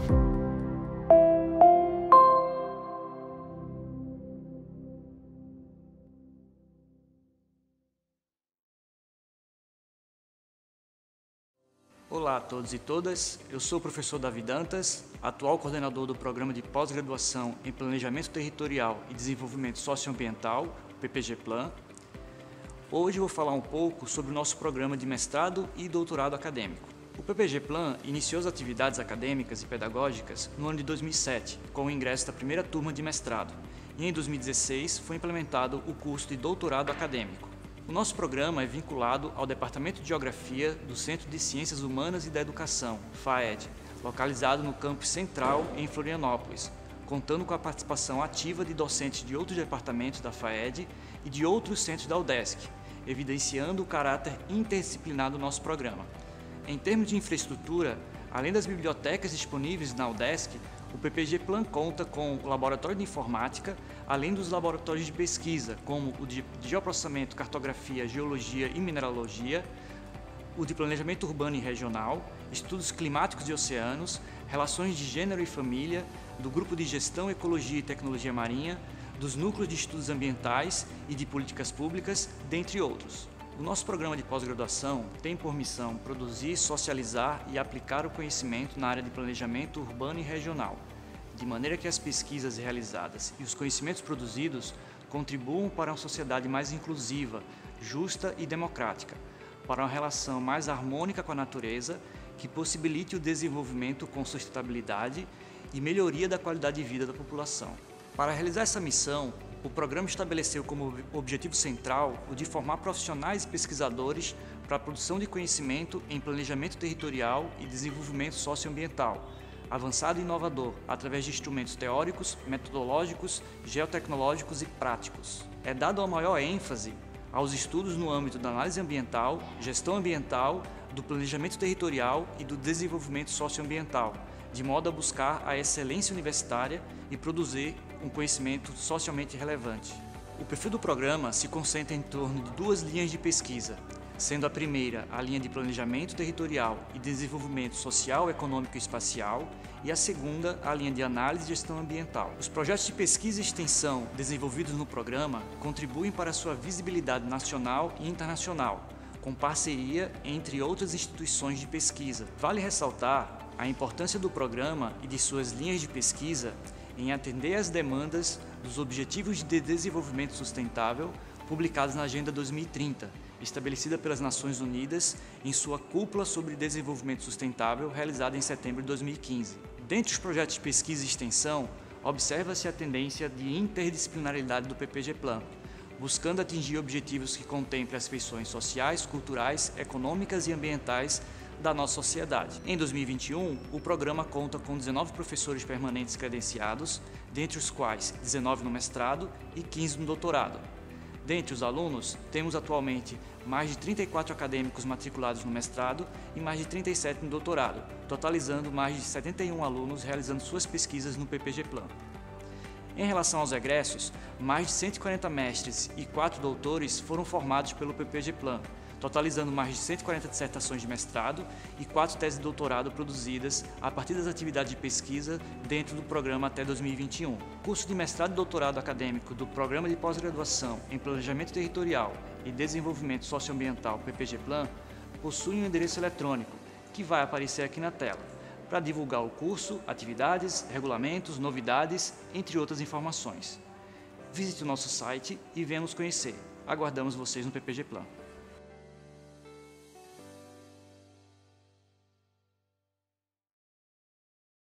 Olá a todos e todas, eu sou o professor Davi Dantas, atual coordenador do Programa de Pós-Graduação em Planejamento Territorial e Desenvolvimento Socioambiental, PPG-Plan. Hoje eu vou falar um pouco sobre o nosso programa de mestrado e doutorado acadêmico. O PPG-Plan iniciou as atividades acadêmicas e pedagógicas no ano de 2007, com o ingresso da primeira turma de mestrado, e em 2016 foi implementado o curso de doutorado acadêmico. O nosso programa é vinculado ao Departamento de Geografia do Centro de Ciências Humanas e da Educação, FAED, localizado no campus central em Florianópolis, contando com a participação ativa de docentes de outros departamentos da FAED e de outros centros da UDESC, evidenciando o caráter interdisciplinar do nosso programa. Em termos de infraestrutura, além das bibliotecas disponíveis na UDESC, o PPG-Plan conta com o Laboratório de Informática, além dos laboratórios de pesquisa, como o de Geoprocessamento, Cartografia, Geologia e Mineralogia, o de Planejamento Urbano e Regional, Estudos Climáticos e Oceanos, Relações de Gênero e Família, do Grupo de Gestão, Ecologia e Tecnologia Marinha, dos Núcleos de Estudos Ambientais e de Políticas Públicas, dentre outros. O nosso programa de pós-graduação tem por missão produzir, socializar e aplicar o conhecimento na área de planejamento urbano e regional, de maneira que as pesquisas realizadas e os conhecimentos produzidos contribuam para uma sociedade mais inclusiva, justa e democrática, para uma relação mais harmônica com a natureza, que possibilite o desenvolvimento com sustentabilidade e melhoria da qualidade de vida da população. Para realizar essa missão, o programa estabeleceu como objetivo central o de formar profissionais e pesquisadores para a produção de conhecimento em planejamento territorial e desenvolvimento socioambiental, avançado e inovador, através de instrumentos teóricos, metodológicos, geotecnológicos e práticos. É dado a maior ênfase aos estudos no âmbito da análise ambiental, gestão ambiental, do planejamento territorial e do desenvolvimento socioambiental, de modo a buscar a excelência universitária e produzir um conhecimento socialmente relevante. O perfil do programa se concentra em torno de duas linhas de pesquisa, sendo a primeira a linha de planejamento territorial e desenvolvimento social, econômico e espacial, e a segunda a linha de análise e gestão ambiental. Os projetos de pesquisa e extensão desenvolvidos no programa contribuem para a sua visibilidade nacional e internacional, com parceria entre outras instituições de pesquisa. Vale ressaltar a importância do programa e de suas linhas de pesquisa em atender às demandas dos Objetivos de Desenvolvimento Sustentável publicados na Agenda 2030, estabelecida pelas Nações Unidas em sua Cúpula sobre Desenvolvimento Sustentável, realizada em setembro de 2015. Dentre os projetos de pesquisa e extensão, observa-se a tendência de interdisciplinaridade do PPG-Plan, buscando atingir objetivos que contemplem as feições sociais, culturais, econômicas e ambientais da nossa sociedade. Em 2021, o programa conta com 19 professores permanentes credenciados, dentre os quais 19 no mestrado e 15 no doutorado. Dentre os alunos, temos atualmente mais de 34 acadêmicos matriculados no mestrado e mais de 37 no doutorado, totalizando mais de 71 alunos realizando suas pesquisas no PPG-Plan. Em relação aos egressos, mais de 140 mestres e 4 doutores foram formados pelo PPG-Plan, totalizando mais de 140 dissertações de mestrado e 4 teses de doutorado produzidas a partir das atividades de pesquisa dentro do programa até 2021. O curso de mestrado e doutorado acadêmico do Programa de Pós-Graduação em Planejamento Territorial e Desenvolvimento Socioambiental PPG-Plan possui um endereço eletrônico, que vai aparecer aqui na tela, para divulgar o curso, atividades, regulamentos, novidades, entre outras informações. Visite o nosso site e venha nos conhecer. Aguardamos vocês no PPG-Plan.